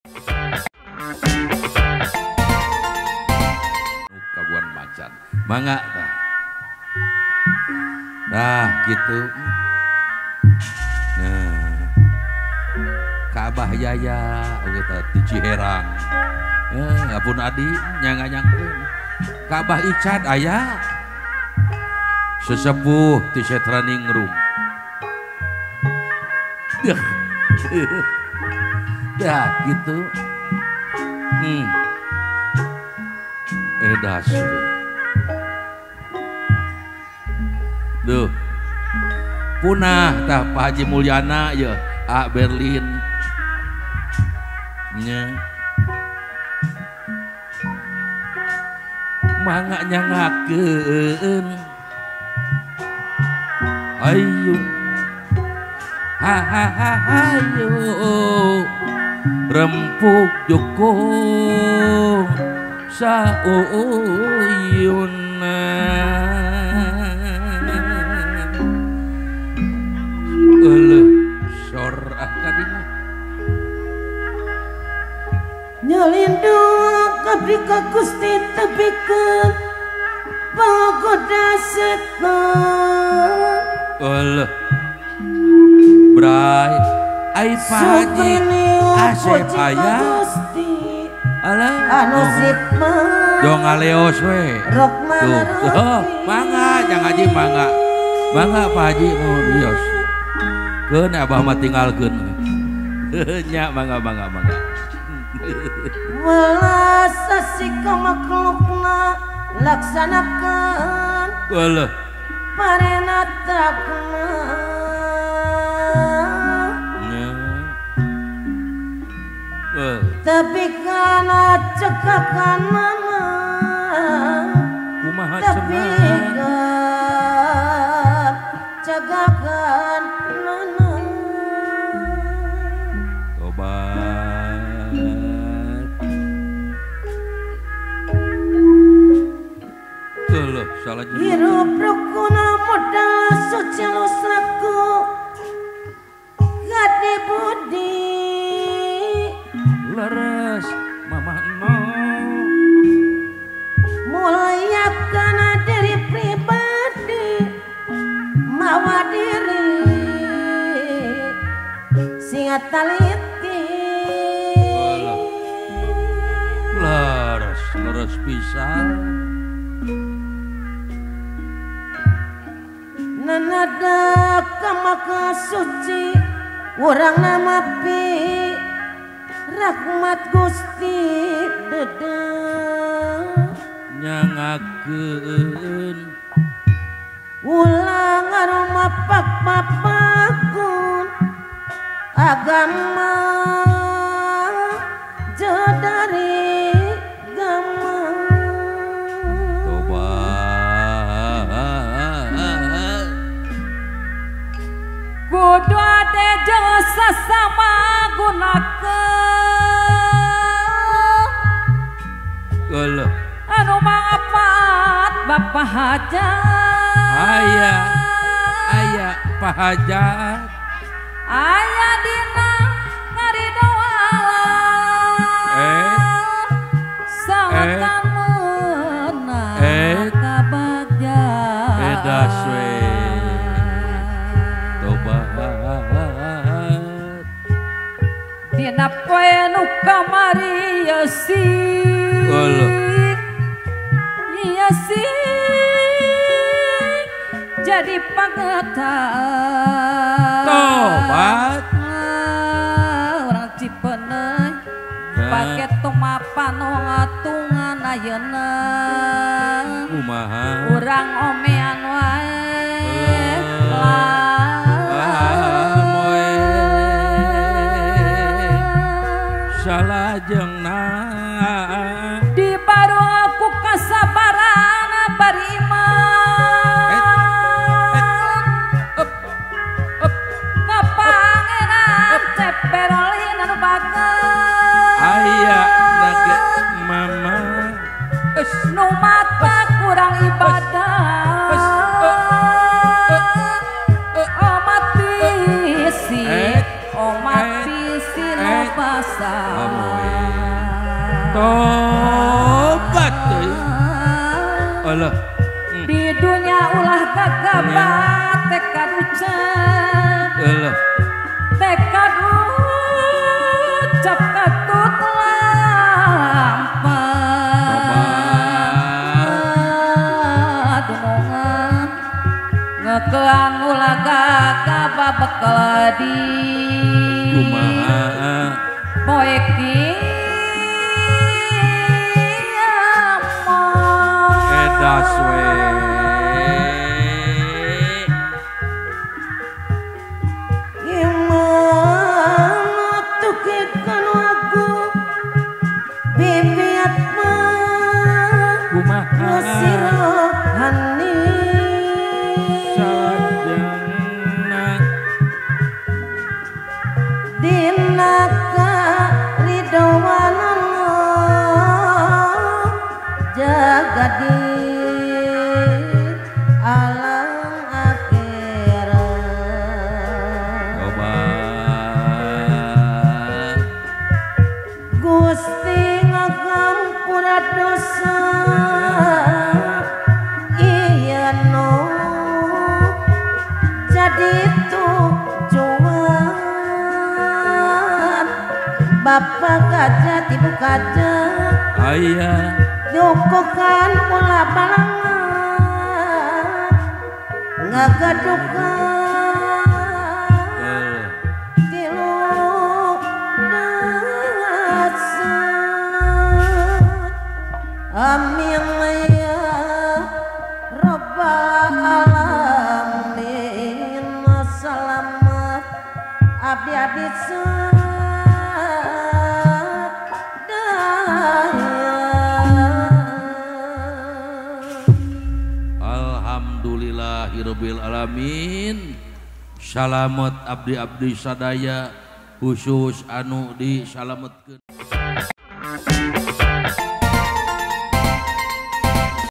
Kaguan macan. Mangga tah. Nah, gitu. Nah. Kabah Yaya kita di Ciherang. Apun Adi nyangka-nyangkeun. Kabah Ican aya. Sesepuh di Setraningrum. Dah gitu. Das. Duh. Punah tah Pak Haji Mulyana ya A Berlin. Nya. Mangga nyangakeun. Ayo. Ayo. Rempuk jokong sauyuna. Eueuh sorah kadinya. Nyelindung kabri ka Gusti tepikeun pagoda setan. Eueuh. Bray, ai Pak Haji Asep aya. Alah, anu sipna. Dong aleos we. Rok mana? Mangga, Jang Haji mangga. Mangga Pak Haji mau dios. Keun Abah mah tinggalkeun. Nya mangga. Welas asika makhlukna laksanakeun. Eueuh. Parenatrakna. Tapi kana cekakan mama. Kumaha tapi cenah. cekakan mama. Tobat. Eueuh, salah jeung. Hirup rukuna modal sosialus laku. Gade budi. Leres mamah no Muliakan diri pribadi mawa diri singa taliti. leres pisan. Nanada kamaka suci urang nama pi rahmat Gusti dede Nyangakeun ulang aroma papapakun agama jodari gama. tobat kudu ade jasa sama gunakeun Eueuh. anu mangapat Bapak Hajat aya Pak Hajat aya dina ngaridoalan sangkan menang kabagyan edas we tobat dina poe nu kamari Eueuh. iya sih jadi pagetan tobat orang Cipeuneuh pake tumapan ngatungan ayeuna kumaha urang omean wae moe salah jeung nah di baru aku kasabaran bariman kapangeran ceperolin anu bageus aya nage mama nu mata kurang ibadah omat bisi nu basah tobat Allah di dunia ulah gagabah tekad ucap Allah tekad ucap katut lampah dunungan ngekeang ulah gagabah bekal di kumaha poeki edas we gimana tuh kan aku bibit mah kumaha nasirohani sajana dinaka ridwan Allah jaga di alam akhirat tobat Gusti ngagampunna dosa iya no jadi tujuan Bapak kaja tibu kaja aya dukukan pula balangan ngagadukan tilu dasar amin ya rabbal alamin selamat abdi-abdi Alhamdulillahirabbil alamin. Salamet abdi-abdi sadaya khusus anu disalametkeun.